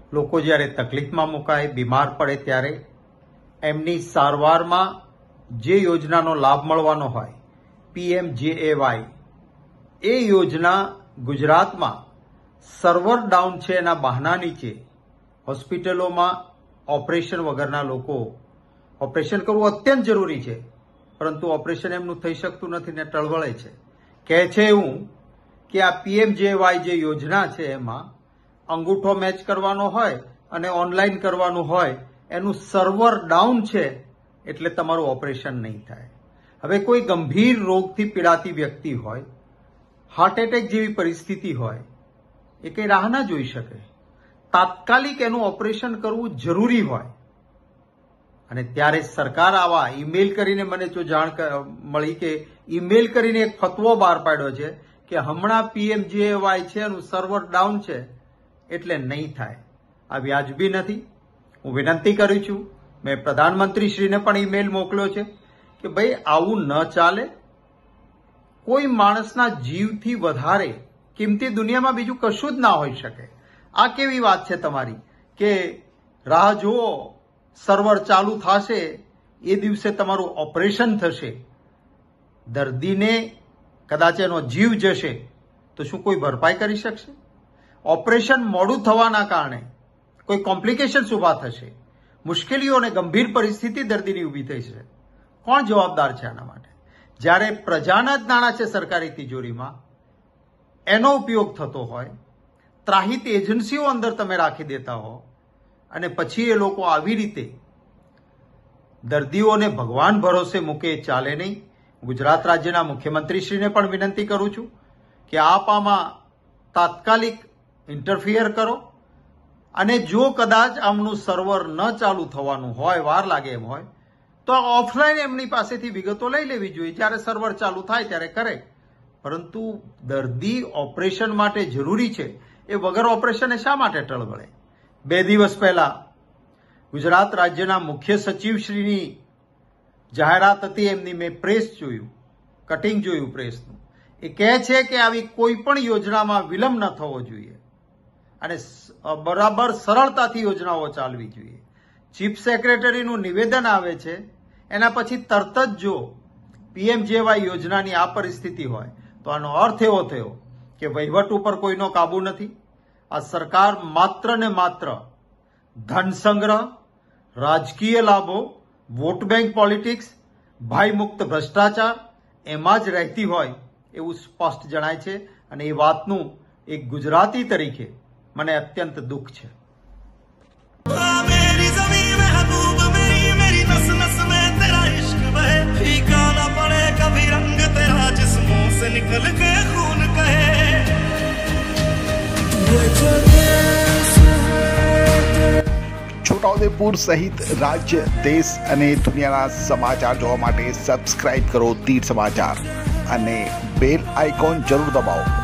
લોકો જ્યારે તકલીફમાં મુકાય, બીમાર પડે ત્યારે એમની સારવારમાં જે યોજનાનો લાભ મળવાનો હોય, PMJAY, એ યોજના ગુજરાતમાં સર્વર ડાઉન છે એના બહાના નીચે હોસ્પિટલોમાં ઓપરેશન વગરના લોકો, ઓપરેશન કરવું અત્યંત જરૂરી છે પરંતુ ઓપરેશન એમનું થઈ શકતું નથી ને ટળવળે છે. કહે છે એવું કે આ PMJAY જે યોજના છે એમાં અંગૂઠો મેચ કરવાનો હોય અને ઓનલાઈન કરવાનું હોય, એનું સર્વર ડાઉન છે એટલે તમારું ઓપરેશન નહીં થાય. હવે કોઈ ગંભીર રોગથી પીડાતી વ્યક્તિ હોય, હાર્ટ એટેક જેવી પરિસ્થિતિ હોય, એ કંઈ રાહ ના જોઈ શકે. તાત્કાલિક એનું ઓપરેશન કરવું જરૂરી હોય અને ત્યારે સરકાર આવા ઈમેલ કરીને, મને જો જાણ મળી કે ઈમેલ કરીને એક ફતવો બહાર પાડ્યો છે કે હમણાં PMJAY છે એનું સર્વર ડાઉન છે એટલે નહીં થાય. આ વ્યાજબી નથી. હું વિનંતી કરું છું, મેં પ્રધાનમંત્રીશ્રીને પણ ઈમેલ મોકલ્યો છે કે ભાઈ આવું ન ચાલે. કોઈ માણસના જીવથી વધારે કિંમતી દુનિયામાં બીજું કશું જ ના હોઈ શકે. આ કેવી વાત છે તમારી કે રાહ જુઓ, સર્વર ચાલુ થશે એ દિવસે તમારું ઓપરેશન થશે. દર્દીને કદાચ એનો જીવ જશે તો શું કોઈ ભરપાઈ કરી શકશે? ઓપરેશન મોડું થવાના કારણે કોઈ કોમ્પ્લિકેશન્સ ઊભા થશે, મુશ્કેલીઓ અને ગંભીર પરિસ્થિતિ દર્દીની ઊભી થઈ છે. કોણ જવાબદાર છે આના માટે? જ્યારે પ્રજાના જ નાણાં છે સરકારી તિજોરીમાં, એનો ઉપયોગ થતો હોય, ત્રાહિત એજન્સીઓ અંદર તમે રાખી દેતા હો અને પછી એ લોકો આવી રીતે દર્દીઓને ભગવાન ભરોસે મૂકે, ચાલે નહીં. ગુજરાત રાજ્યના મુખ્યમંત્રીશ્રીને પણ વિનંતી કરું છું કે આપ આમાં તાત્કાલિક ઇન્ટરફિયર કરો અને જો કદાચ આમનું સર્વર ન ચાલુ થવાનું હોય, વાર લાગે એમ હોય, તો ઓફલાઈન એમની પાસેથી વિગતો લઈ લેવી જોઈએ. જ્યારે સર્વર ચાલુ થાય ત્યારે કરે. પરંતુ દર્દી ઓપરેશન માટે જરૂરી છે, એ વગર ઓપરેશને શા માટે ટળવળે? 2 દિવસ પહેલા ગુજરાત રાજ્યના મુખ્ય સચિવશ્રીની જાહેરાત હતી, એમની મેં પ્રેસ જોયું, કટિંગ જોયું પ્રેસનું. એ કહે છે કે આવી કોઈ પણ યોજનામાં વિલંબ ન થવો જોઈએ અને બરાબર સરળતાથી યોજનાઓ ચાલવી જોઈએ. ચીફ સેક્રેટરીનું નિવેદન આવે છે, એના પછી તરત જ જો PMJAY યોજનાની આ પરિસ્થિતિ હોય તો આનો અર્થ એવો થયો કે વહીવટ ઉપર કોઈનો કાબુ નથી. આ સરકાર માત્ર ને માત્ર ધન સંગ્રહ, રાજકીય લાભો, વોટ બેંક પોલિટિક્સ, ભયમુક્ત ભ્રષ્ટાચાર એમાં જ રહેતી હોય એવું સ્પષ્ટ જણાય છે અને એ વાતનું એક ગુજરાતી તરીકે મને અત્યંત દુઃખ છે. છોટાઉદેપુર સહિત રાજ્ય, દેશ અને દુનિયાના સમાચાર જોવા માટે સબસ્ક્રાઇબ કરો તીર સમાચાર અને બેલ આઇકોન જરૂર દબાવો.